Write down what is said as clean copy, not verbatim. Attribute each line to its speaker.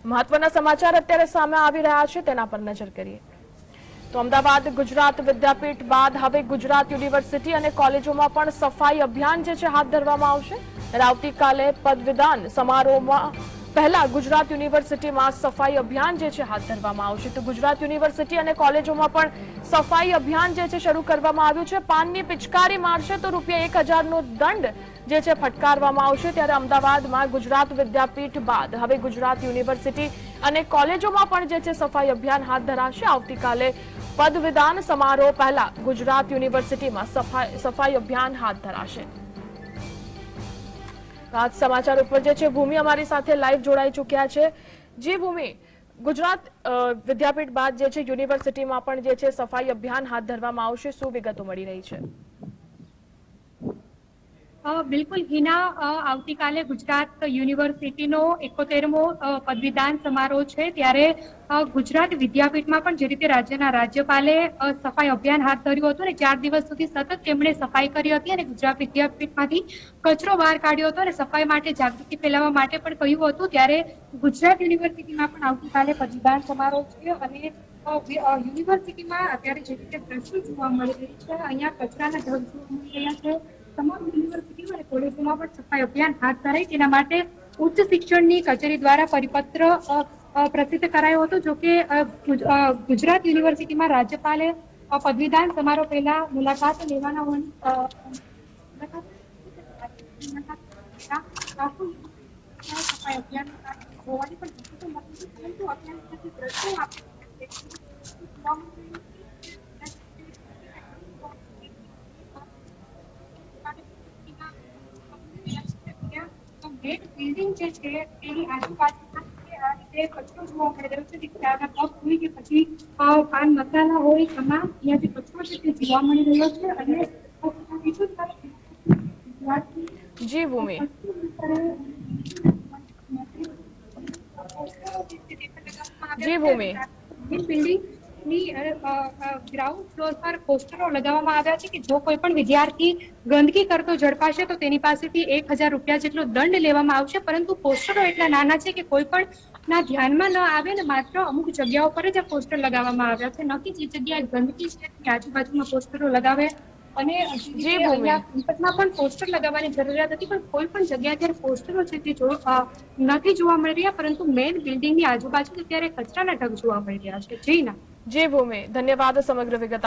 Speaker 1: મહત્વના સમાચાર અત્યારે સામે આવી રહ્યા છે, તેના પર નજર કરીએ તો અમદાવાદ ગુજરાત વિદ્યાપીઠ બાદ હવે ગુજરાત યુનિવર્સિટી અને કોલેજોમાં પણ સફાઈ અભિયાન જે છે હાથ ધરવામાં આવશે। આવતીકાલે પદવીદાન સમારોહમાં પહેલા ગુજરાત યુનિવર્સિટીમાં સફાઈ અભિયાન જે છે હાથ ધરવામાં આવશે। તો ગુજરાત યુનિવર્સિટી અને કોલેજોમાં પણ સફાઈ અભિયાન જે છે શરૂ કરવામાં આવ્યું છે। પાનની પિચકારી મારશે તો ₹1000 નો દંડ જે છે ફટકારવામાં આવશે। ત્યારે અમદાવાદમાં ગુજરાત વિદ્યાપીઠ બાદ હવે ગુજરાત યુનિવર્સિટી અને કોલેજોમાં પણ જે છે સફાઈ અભિયાન હાથ ધરાશે। આવતીકાલે પદવીદાન સમારોહ પહેલા ગુજરાત યુનિવર્સિટીમાં સફાઈ અભિયાન હાથ ધરાશે। આજ સમાચાર ઉપર જે છે ભૂમિ અમારી સાથે લાઈવ જોડાઈ ચૂક્યા છે। જી ભૂમિ, ગુજરાત વિદ્યાપીઠ બાદ જે છે યુનિવર્સિટીમાં પણ જે છે સફાઈ અભિયાન હાથ ધરવામાં આવશે, શું વિગતો મળી રહી છે?
Speaker 2: બિલકુલ હિના, આવતીકાલે ગુજરાત યુનિવર્સિટીનો 71મો પદવીદાન સમારોહ છે। ત્યારે ગુજરાત વિદ્યાપીઠમાં પણ જે રીતે રાજ્યના રાજ્યપાલે સફાઈ અભિયાન હાથ ધર્યું હતું અને 4 દિવસ સુધી સતત તેમણે સફાઈ કરી હતી અને ગુજરાત વિદ્યાપીઠમાંથી કચરો બહાર કાઢ્યો હતો અને સફાઈ માટે જાગૃતિ ફેલાવવા માટે પણ કહ્યું હતું, ત્યારે ગુજરાત યુનિવર્સિટીમાં પણ આવતીકાલે પદવીદાન સમારોહ છે અને યુનિવર્સિટીમાં અત્યારે જે રીતે દ્રશ્યો જોવા મળી રહી છે, અહીંયા કચરાના ઢગ જોવા મળી રહ્યા છે। તમામ યુનિવર્સિટીઓ અને કોલેજોમાં પણ સફાઈ અભિયાન હાથ ધરાય તેના માટે ઉચ્ચ શિક્ષણની કચેરી દ્વારા પરિપત્ર પ્રસિદ્ધ કરાયો હતો। જો કે ગુજરાત યુનિવર્સિટીમાં રાજ્યપાલે પદવીદાન સમારોહ પહેલા મુલાકાત લેવાના સફાઈ અભિયાન હોવાની પણ વિગતો મળી છે, પરંતુ અત્યાર સુધી દ્રશ્યો બિલ્ડિંગ જે છે તેની આજુબાજુમાં આ રીતે કચરો જોવા મળી રહ્યો છે। ત્યાંના કપ હોય કે પછી પાન મસાલા હોય, તમામ અહીંયા જે કચરો છે તે જોવા મળી રહ્યો છે અને
Speaker 1: જી ભૂમિ, જી ભૂમિ,
Speaker 2: ગ્રાઉન્ડ ફ્લોર પર પોસ્ટરો લગાવવામાં આવ્યા છે કે જો કોઈ પણ વિદ્યાર્થી ગંદકી કરતો ઝડપાશે તો તેની પાસેથી ₹1000 જેટલો દંડ લેવામાં આવશે। પરંતુ પોસ્ટરો એટલા નાના છે કે કોઈ પણ ના ધ્યાનમાં ન આવે ને માત્ર અમુક જગ્યાઓ પર જ આ પોસ્ટર લગાવવામાં આવ્યા છે, ન કે જે જગ્યાએ ગંદકી છે તેની આજુબાજુમાં પોસ્ટરો લગાવે અને જે
Speaker 1: જી
Speaker 2: રીતે
Speaker 1: ભૂમિ,
Speaker 2: અહીંયા કેમ્પસમાં પણ પોસ્ટર લગાવવાની જરૂરિયાત હતી, પણ કોઈ પણ જગ્યાએ જ્યારે પોસ્ટરો છે તે નથી જોવા મળી રહ્યા, પરંતુ મેઇન બિલ્ડિંગની આજુબાજુ અત્યારે કચરાના ઢગ જોવા મળી રહ્યા છે। જી ના,
Speaker 1: જી ભૂમિ, ધન્યવાદ સમગ્ર વિગત